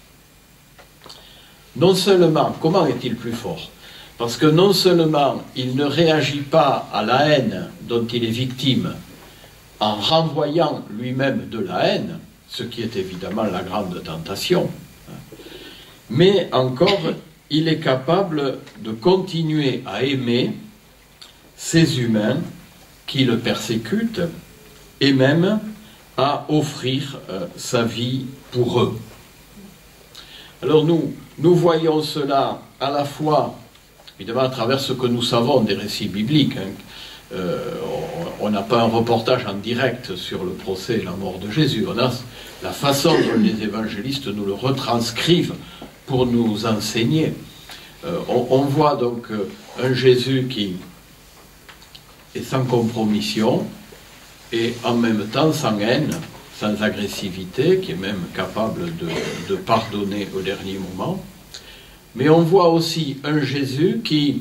A: Non seulement, comment est-il plus fort? Parce que non seulement il ne réagit pas à la haine dont il est victime en renvoyant lui-même de la haine, ce qui est évidemment la grande tentation, mais encore il est capable de continuer à aimer ces humains qui le persécutent et même à offrir euh, sa vie pour eux. Alors nous, nous voyons cela à la fois, évidemment, à travers ce que nous savons des récits bibliques. Hein. Euh, on n'a pas un reportage en direct sur le procès et la mort de Jésus. On a la façon dont les évangélistes nous le retranscrivent pour nous enseigner. Euh, on, on voit donc euh, un Jésus qui est sans compromission et en même temps sans haine, sans agressivité, qui est même capable de, de pardonner au dernier moment. Mais on voit aussi un Jésus qui,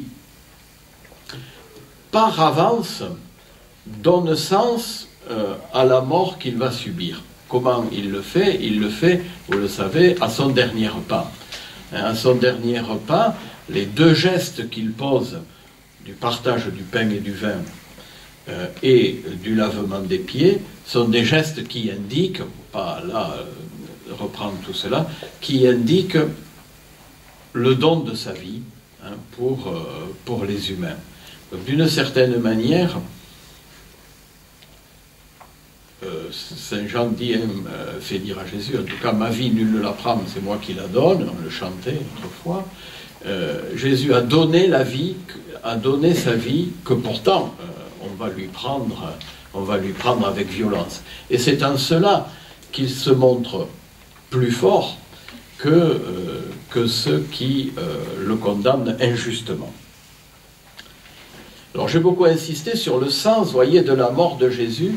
A: par avance, donne sens euh, à la mort qu'il va subir. Comment il le fait? Il le fait, vous le savez, à son dernier repas. Hein, à son dernier repas, les deux gestes qu'il pose, du partage du pain et du vin euh, et du lavement des pieds, sont des gestes qui indiquent, pas là euh, reprendre tout cela, qui indiquent le don de sa vie hein, pour, euh, pour les humains. D'une certaine manière, euh, Saint Jean dit, hein, euh, fait dire à Jésus, en tout cas ma vie nul ne la prend, c'est moi qui la donne, on le chantait autrefois. Euh, Jésus a donné la vie, a donné sa vie, que pourtant euh, on va lui prendre, on va lui prendre avec violence. Et c'est en cela qu'il se montre plus fort que, euh, que ceux qui euh, le condamnent injustement. Alors j'ai beaucoup insisté sur le sens, voyez, de la mort de Jésus,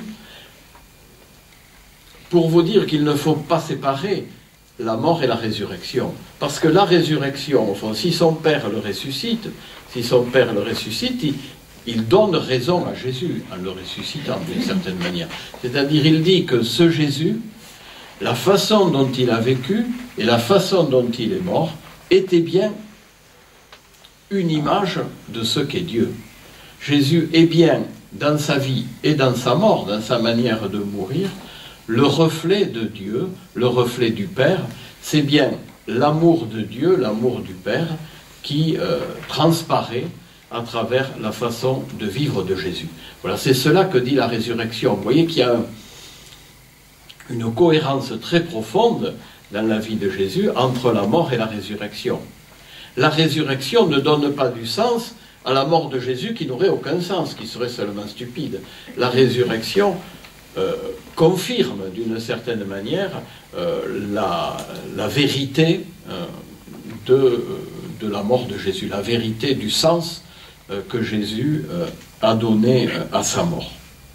A: pour vous dire qu'il ne faut pas séparer la mort et la résurrection. Parce que la résurrection, au fond, si son Père le ressuscite, si son Père le ressuscite, il, il donne raison à Jésus en le ressuscitant d'une certaine manière. C'est-à-dire, il dit que ce Jésus, la façon dont il a vécu et la façon dont il est mort, était bien une image de ce qu'est Dieu. Jésus est bien, dans sa vie et dans sa mort, dans sa manière de mourir, le reflet de Dieu, le reflet du Père. C'est bien l'amour de Dieu, l'amour du Père, qui euh, transparaît à travers la façon de vivre de Jésus. Voilà, c'est cela que dit la résurrection. Vous voyez qu'il y a un, une cohérence très profonde dans la vie de Jésus entre la mort et la résurrection. La résurrection ne donne pas du sens à la mort de Jésus qui n'aurait aucun sens, qui serait seulement stupide. La résurrection euh, confirme d'une certaine manière euh, la, la vérité euh, de, de la mort de Jésus, la vérité du sens euh, que Jésus euh, a donné euh, à sa mort.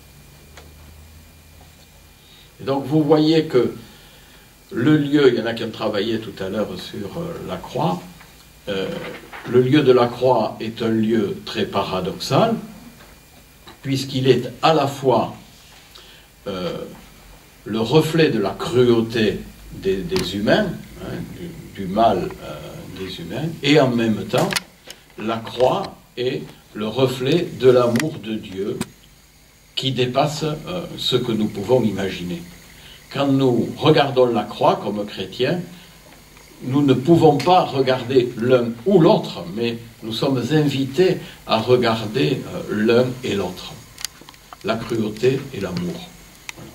A: Et donc vous voyez que le lieu, il y en a qui ont travaillé tout à l'heure sur euh, la croix, euh, le lieu de la croix est un lieu très paradoxal, puisqu'il est à la fois euh, le reflet de la cruauté des, des humains, hein, du, du mal euh, des humains, et en même temps, la croix est le reflet de l'amour de Dieu qui dépasse euh, ce que nous pouvons imaginer. Quand nous regardons la croix comme chrétiens, nous ne pouvons pas regarder l'un ou l'autre, mais nous sommes invités à regarder euh, l'un et l'autre, la cruauté et l'amour. Voilà.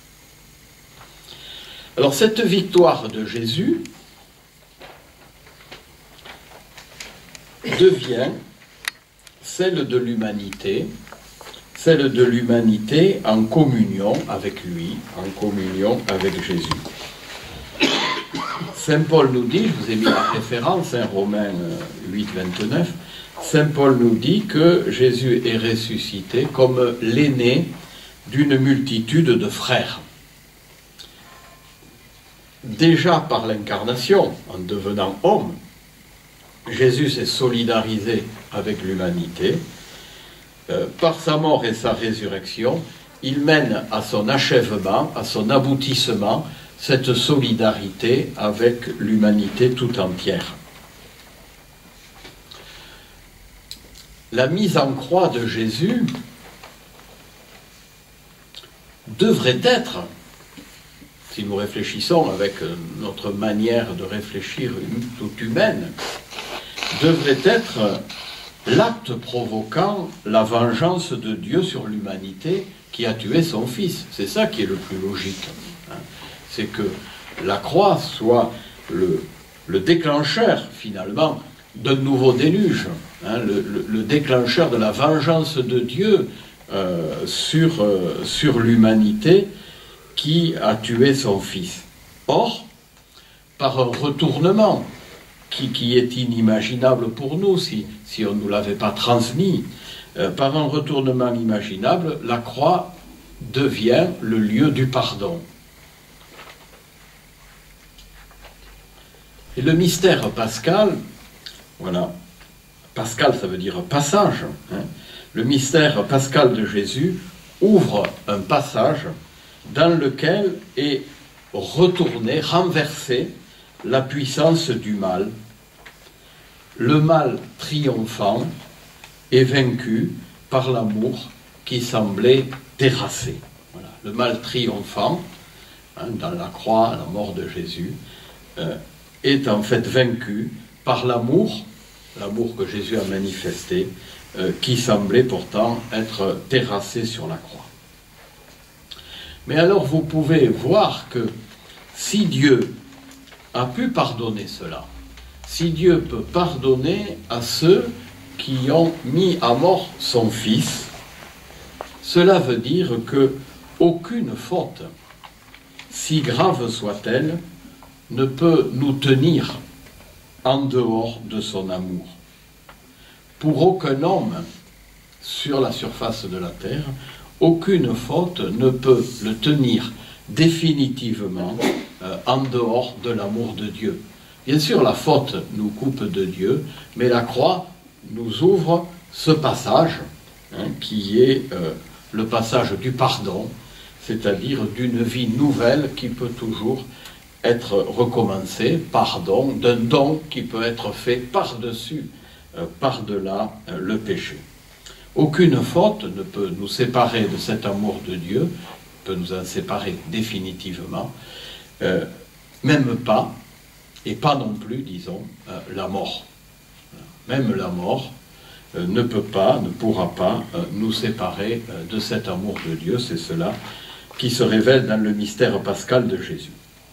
A: Alors cette victoire de Jésus devient celle de l'humanité, celle de l'humanité en communion avec lui, en communion avec Jésus. Saint Paul nous dit, je vous ai mis la référence, hein, Romains huit, vingt-neuf, Saint Paul nous dit que Jésus est ressuscité comme l'aîné d'une multitude de frères. Déjà par l'incarnation, en devenant homme, Jésus s'est solidarisé avec l'humanité. Euh, par sa mort et sa résurrection, il mène à son achèvement, à son aboutissement, cette solidarité avec l'humanité tout entière. La mise en croix de Jésus devrait être, si nous réfléchissons avec notre manière de réfléchir toute humaine, devrait être l'acte provoquant la vengeance de Dieu sur l'humanité qui a tué son Fils. C'est ça qui est le plus logique. C'est que la croix soit le, le déclencheur, finalement, d'un nouveau déluge, hein, le, le, le déclencheur de la vengeance de Dieu euh, sur, euh, sur l'humanité qui a tué son Fils. Or, par un retournement qui, qui est inimaginable pour nous, si, si on ne nous l'avait pas transmis, euh, par un retournement imaginable, la croix devient le lieu du pardon. Et le mystère pascal, voilà, pascal ça veut dire passage, hein, le mystère pascal de Jésus ouvre un passage dans lequel est retournée, renversée la puissance du mal. Le mal triomphant est vaincu par l'amour qui semblait terrasser. Voilà. Le mal triomphant, hein, dans la croix, la mort de Jésus, euh, est en fait vaincu par l'amour, l'amour que Jésus a manifesté, euh, qui semblait pourtant être terrassé sur la croix. Mais alors vous pouvez voir que si Dieu a pu pardonner cela, si Dieu peut pardonner à ceux qui ont mis à mort son Fils, cela veut dire que aucune faute, si grave soit-elle, ne peut nous tenir en dehors de son amour. Pour aucun homme sur la surface de la terre, aucune faute ne peut le tenir définitivement euh, en dehors de l'amour de Dieu. Bien sûr, la faute nous coupe de Dieu, mais la croix nous ouvre ce passage, hein, qui est euh, le passage du pardon, c'est-à-dire d'une vie nouvelle qui peut toujours être recommencée, pardon, d'un don qui peut être fait par-dessus, euh, par-delà euh, le péché. Aucune faute ne peut nous séparer de cet amour de Dieu, peut nous en séparer définitivement, euh, même pas, et pas non plus, disons, euh, la mort. Même la mort euh, ne peut pas, ne pourra pas euh, nous séparer euh, de cet amour de Dieu. C'est cela qui se révèle dans le mystère pascal de Jésus.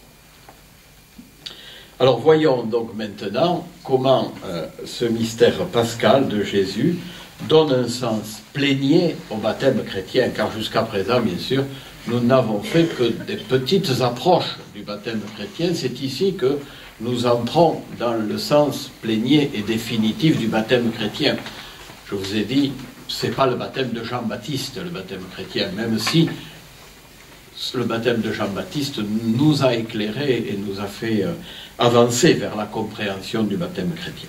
A: Alors voyons donc maintenant comment euh, ce mystère pascal de Jésus donne un sens plénier au baptême chrétien, car jusqu'à présent, bien sûr, nous n'avons fait que des petites approches du baptême chrétien. C'est ici que nous entrons dans le sens plénier et définitif du baptême chrétien. Je vous ai dit, ce n'est pas le baptême de Jean-Baptiste, le baptême chrétien, même si le baptême de Jean-Baptiste nous a éclairés et nous a fait euh, avancer vers la compréhension du baptême chrétien.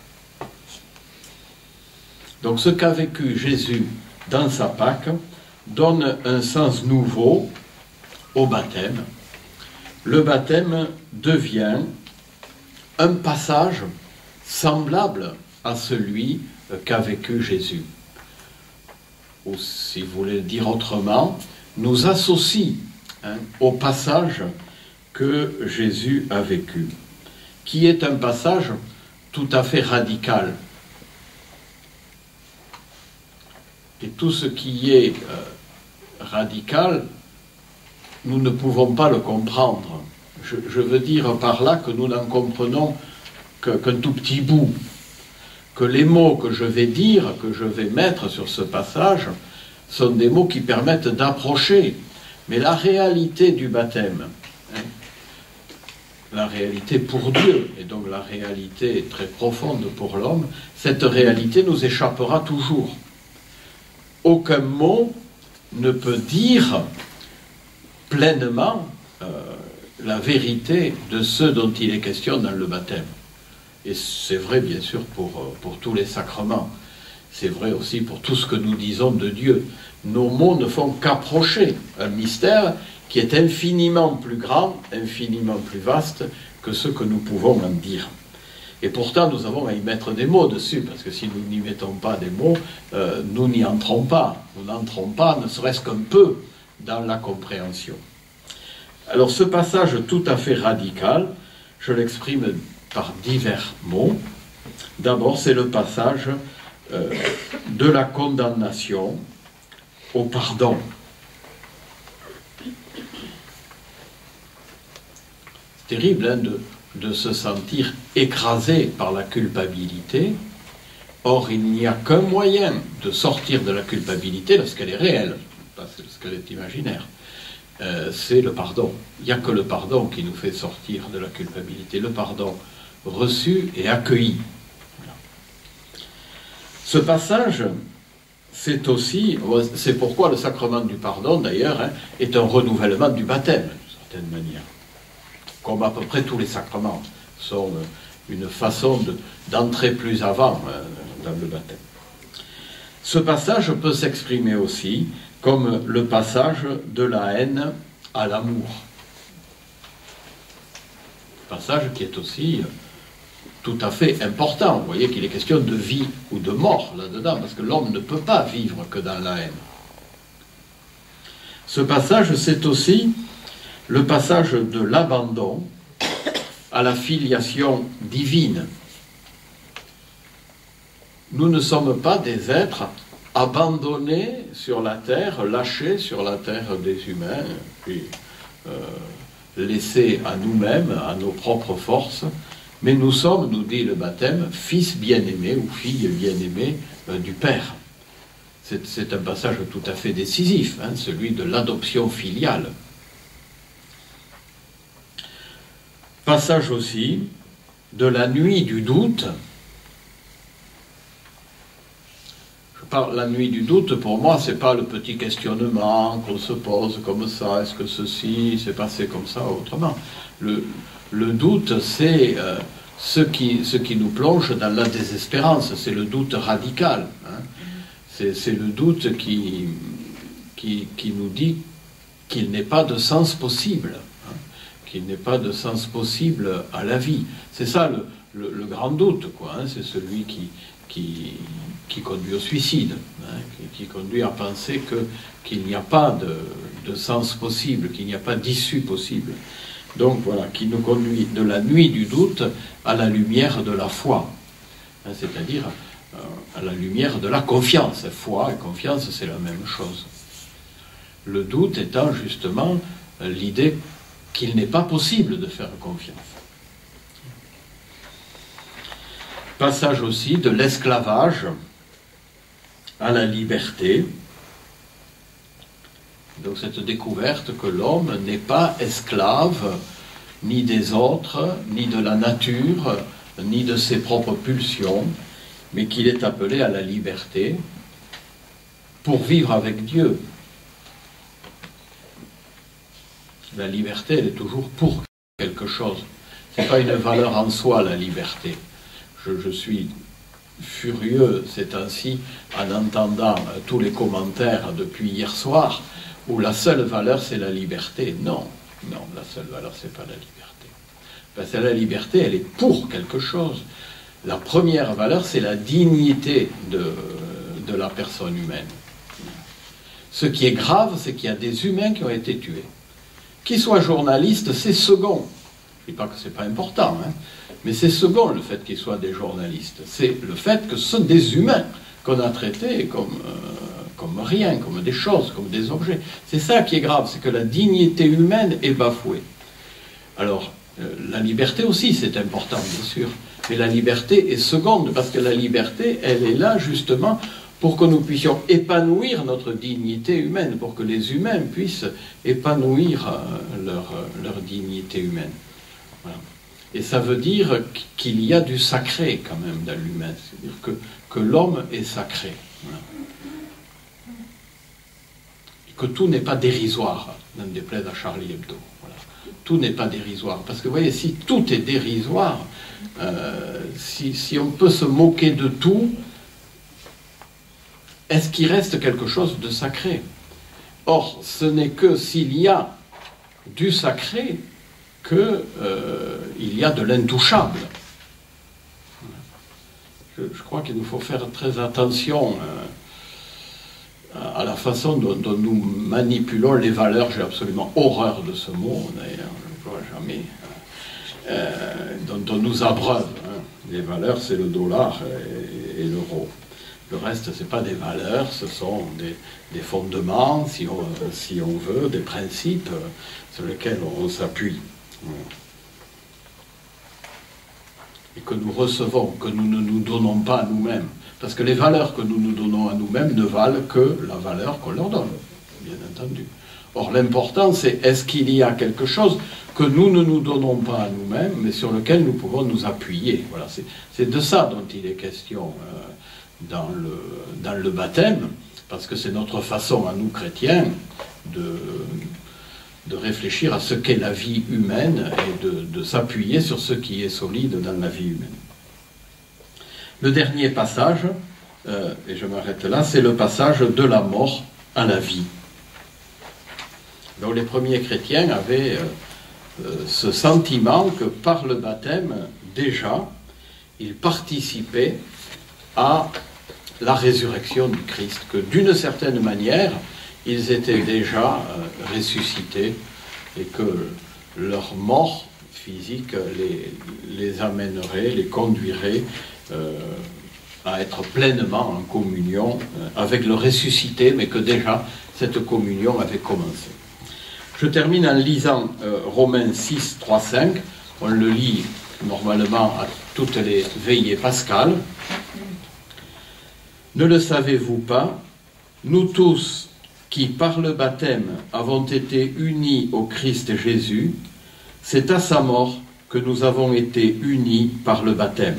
A: Donc ce qu'a vécu Jésus dans sa Pâque donne un sens nouveau au baptême. Le baptême devient un passage semblable à celui qu'a vécu Jésus. Ou si vous voulez le dire autrement, nous associe, hein, au passage que Jésus a vécu. qui est un passage tout à fait radical. Et tout ce qui est euh, radical, nous ne pouvons pas le comprendre. Je, je veux dire par là que nous n'en comprenons qu'un qu'un tout petit bout. Que les mots que je vais dire, que je vais mettre sur ce passage, sont des mots qui permettent d'approcher. Mais la réalité du baptême, hein, la réalité pour Dieu, et donc la réalité très profonde pour l'homme, cette réalité nous échappera toujours. Aucun mot ne peut dire pleinement euh, la vérité de ce dont il est question dans le baptême. Et c'est vrai bien sûr pour, pour tous les sacrements. C'est vrai aussi pour tout ce que nous disons de Dieu. Nos mots ne font qu'approcher un mystère qui est infiniment plus grand, infiniment plus vaste que ce que nous pouvons en dire. Et pourtant, nous avons à y mettre des mots dessus, parce que si nous n'y mettons pas des mots, euh, nous n'y entrons pas. Nous n'entrons pas, ne serait-ce qu'un peu, dans la compréhension. Alors, ce passage tout à fait radical, je l'exprime par divers mots. D'abord, c'est le passage euh, de la condamnation au pardon. C'est terrible, hein, de... de se sentir écrasé par la culpabilité. Or, il n'y a qu'un moyen de sortir de la culpabilité lorsqu'elle est réelle, pas lorsqu'elle est imaginaire. Euh, c'est le pardon. Il n'y a que le pardon qui nous fait sortir de la culpabilité. Le pardon reçu et accueilli. Voilà. Ce passage, c'est aussi, c'est pourquoi le sacrement du pardon, d'ailleurs, hein, est un renouvellement du baptême, d'une certaine manière. Comme à peu près tous les sacrements, sont une façon de, d'entrer plus avant euh, dans le baptême. Ce passage peut s'exprimer aussi comme le passage de la haine à l'amour. Passage qui est aussi tout à fait important. Vous voyez qu'il est question de vie ou de mort là-dedans, parce que l'homme ne peut pas vivre que dans la haine. Ce passage, c'est aussi le passage de l'abandon à la filiation divine. Nous ne sommes pas des êtres abandonnés sur la terre, lâchés sur la terre des humains, puis euh, laissés à nous-mêmes, à nos propres forces, mais nous sommes, nous dit le baptême, fils bien-aimés ou filles bien-aimées euh, du Père. C'est, c'est un passage tout à fait décisif, hein, celui de l'adoption filiale. Passage aussi de la nuit du doute. Je parle la nuit du doute, pour moi, c'est pas le petit questionnement qu'on se pose comme ça, est-ce que ceci s'est passé comme ça ou autrement. Le, le doute, c'est euh, ce, qui, ce qui nous plonge dans la désespérance, c'est le doute radical. Hein. C'est, c'est le doute qui, qui, qui nous dit qu'il n'est pas de sens possible. Qu'il n'est pas de sens possible à la vie. C'est ça le, le, le grand doute, quoi. Hein. C'est celui qui, qui, qui conduit au suicide, hein, qui, qui conduit à penser que, qu'il n'y a pas de, de sens possible, qu'il n'y a pas d'issue possible. Donc voilà, qui nous conduit de la nuit du doute à la lumière de la foi, hein, c'est-à-dire euh, à la lumière de la confiance. Foi et confiance, c'est la même chose. Le doute étant justement euh, l'idée qu'il n'est pas possible de faire confiance. Passage aussi de l'esclavage à la liberté. Donc cette découverte que l'homme n'est pas esclave ni des autres, ni de la nature, ni de ses propres pulsions, mais qu'il est appelé à la liberté pour vivre avec Dieu. La liberté, elle est toujours pour quelque chose. Ce n'est pas une valeur en soi, la liberté. Je, je suis furieux ces temps-ci en entendant euh, tous les commentaires depuis hier soir où la seule valeur, c'est la liberté. Non, non, la seule valeur, c'est pas la liberté. Parce que la liberté, elle est pour quelque chose. La première valeur, c'est la dignité de, de la personne humaine. Ce qui est grave, c'est qu'il y a des humains qui ont été tués. Qu'ils soient journalistes, c'est second. Je ne dis pas que ce n'est pas important, hein, mais c'est second le fait qu'ils soient des journalistes. C'est le fait que ce sont des humains qu'on a traités comme, euh, comme rien, comme des choses, comme des objets. C'est ça qui est grave, c'est que la dignité humaine est bafouée. Alors, euh, la liberté aussi, c'est important, bien sûr. Mais la liberté est seconde, parce que la liberté, elle est là justement pour que nous puissions épanouir notre dignité humaine, pour que les humains puissent épanouir euh, leur, euh, leur dignité humaine. Voilà. Et ça veut dire qu'il y a du sacré quand même dans l'humain, c'est-à-dire que, que l'homme est sacré. Voilà. Et que tout n'est pas dérisoire, n'en déplaise à Charlie Hebdo. Voilà. Tout n'est pas dérisoire, parce que vous voyez, si tout est dérisoire, euh, si, si on peut se moquer de tout, est-ce qu'il reste quelque chose de sacré? Or, ce n'est que s'il y a du sacré qu'il euh, y a de l'intouchable. Je, je crois qu'il nous faut faire très attention euh, à la façon dont, dont nous manipulons les valeurs. J'ai absolument horreur de ce mot, d'ailleurs, je ne vois jamais, euh, dont on nous abreuve. Hein. Les valeurs, c'est le dollar et, et l'euro. Le reste, ce n'est pas des valeurs, ce sont des, des fondements, si on, si on veut, des principes sur lesquels on, on s'appuie. Et que nous recevons, que nous ne nous donnons pas à nous-mêmes. Parce que les valeurs que nous nous donnons à nous-mêmes ne valent que la valeur qu'on leur donne, bien entendu. Or, l'important, c'est est-ce qu'il y a quelque chose que nous ne nous donnons pas à nous-mêmes, mais sur lequel nous pouvons nous appuyer. Voilà, c'est de ça dont il est question euh, dans, le, dans le baptême, parce que c'est notre façon, à nous chrétiens, de... de réfléchir à ce qu'est la vie humaine et de, de s'appuyer sur ce qui est solide dans la vie humaine. Le dernier passage, euh, et je m'arrête là, c'est le passage de la mort à la vie. Donc les premiers chrétiens avaient euh, euh, ce sentiment que par le baptême, déjà, ils participaient à la résurrection du Christ, que d'une certaine manière, ils étaient déjà euh, ressuscités et que leur mort physique les, les amènerait, les conduirait euh, à être pleinement en communion euh, avec le ressuscité, mais que déjà cette communion avait commencé. Je termine en lisant euh, Romains six, trois, cinq. On le lit normalement à toutes les veillées pascales. Ne le savez-vous pas, nous tous qui par le baptême avons été unis au Christ Jésus, c'est à sa mort que nous avons été unis par le baptême.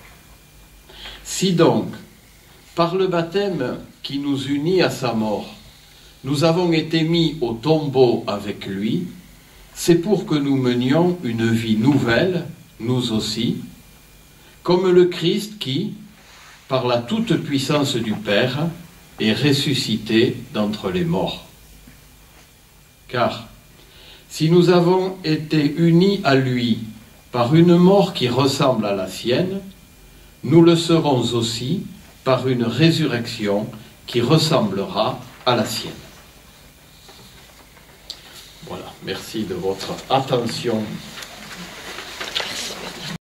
A: Si donc, par le baptême qui nous unit à sa mort, nous avons été mis au tombeau avec lui, c'est pour que nous menions une vie nouvelle, nous aussi, comme le Christ qui, par la toute-puissance du Père, est ressuscité d'entre les morts. Car si nous avons été unis à lui par une mort qui ressemble à la sienne, nous le serons aussi par une résurrection qui ressemblera à la sienne. Voilà, merci de votre attention